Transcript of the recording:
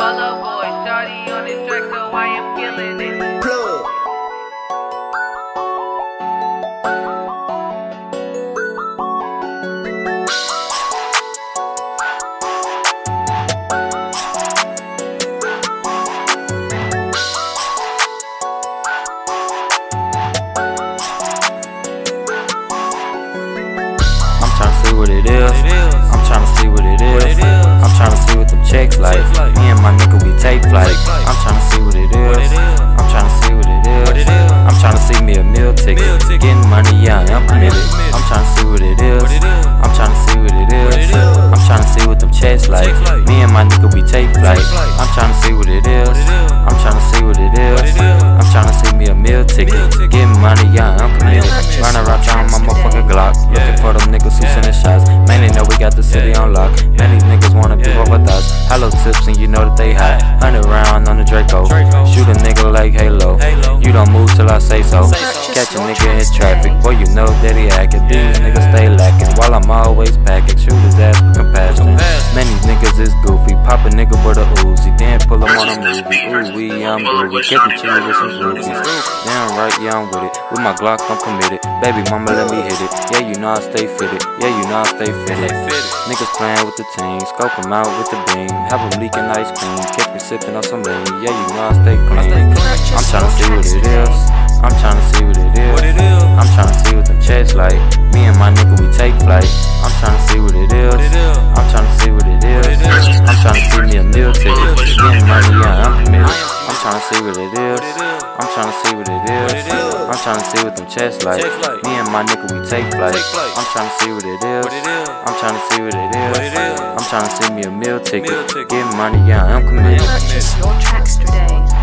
Follow boy, shawty on the track, so I am killing it. Plug. I'm tryna see what it is. I'm tryna see what it is. I'm tryna see what them checks like. Me and my nigga, we take flight. I'm tryna see what it is. I'm tryna see what it is. I'm tryna see me a meal ticket. Getting money, yeah, I'm committed. I'm tryna see what it is. I'm tryna see what it is. I'm tryna see what them checks like. Me and my nigga, we take flight. I'm tryna see what it is. I'm tryna see what it is. I'm tryna see me a meal ticket. Getting money, yeah, I'm committed. Run around town, my motherfucking Glock. Looking for them niggas who sending shots. Man, they know we got the city on lock. Man, these niggas wanna be over us. Hello tips and you know that they hot. 100 round on the Draco. Shoot a nigga like Halo. You don't move till I say so. Catch a nigga in traffic, boy you know that he acting. These niggas stay lacking while I'm always packing. Shoot his ass with compassion. Man, these niggas is goofy. Pop a nigga with a Uzi, then pull him on a movie. Ooh wee, I'm groovy. Get the chili with some groupies. Damn right, yeah I'm with it. With my Glock I'm committed. Baby mama let me hit it. Yeah you know I stay fitted. Yeah you know I stay fitted. Niggas playing with the team, scope them out with the beam. Have them leaking ice cream, catch me sipping on some lean. Yeah you know I stay clean. I'm tryna see what it is. I'm tryna see what it is. I'm tryna see what them checks like. Me and my nigga we take flight. I'm tryna see what it is. I'm tryna see what it is. I'm tryna see me a meal ticket. Getting money, yeah, I'm committed. I'm tryna see what it is. I'm tryna see what it is. I'm tryna see what them checks like. Me and my nigga we take flight. I'm tryna see what it is. I'm tryna see what it is. I'm tryna see me a meal ticket. Getting money, yeah, I'm committed. Purchase your tracks today.